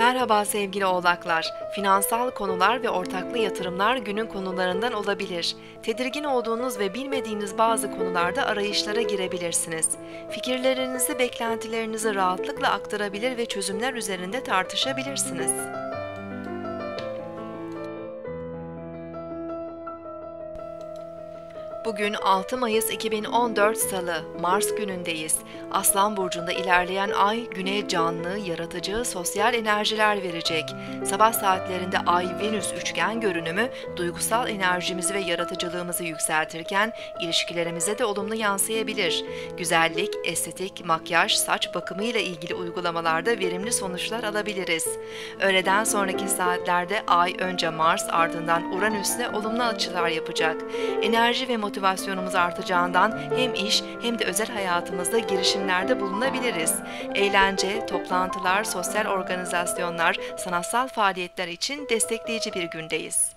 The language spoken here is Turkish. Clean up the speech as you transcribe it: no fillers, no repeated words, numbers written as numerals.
Merhaba sevgili oğlaklar. Finansal konular ve ortaklı yatırımlar günün konularından olabilir. Tedirgin olduğunuz ve bilmediğiniz bazı konularda arayışlara girebilirsiniz. Fikirlerinizi, beklentilerinizi rahatlıkla aktarabilir ve çözümler üzerinde tartışabilirsiniz. Bugün 6 Mayıs 2014 Salı, Mars günündeyiz. Aslan burcunda ilerleyen ay güne canlı, yaratıcı, sosyal enerjiler verecek. Sabah saatlerinde Ay-Venüs üçgen görünümü duygusal enerjimizi ve yaratıcılığımızı yükseltirken ilişkilerimize de olumlu yansıyabilir. Güzellik, estetik, makyaj, saç bakımı ile ilgili uygulamalarda verimli sonuçlar alabiliriz. Öğleden sonraki saatlerde Ay önce Mars ardından Uranüs'le olumlu açılar yapacak. Enerji ve motivasyonumuz artacağından hem iş hem de özel hayatımızda girişimlerde bulunabiliriz. Eğlence, toplantılar, sosyal organizasyonlar, sanatsal faaliyetler için destekleyici bir gündeyiz.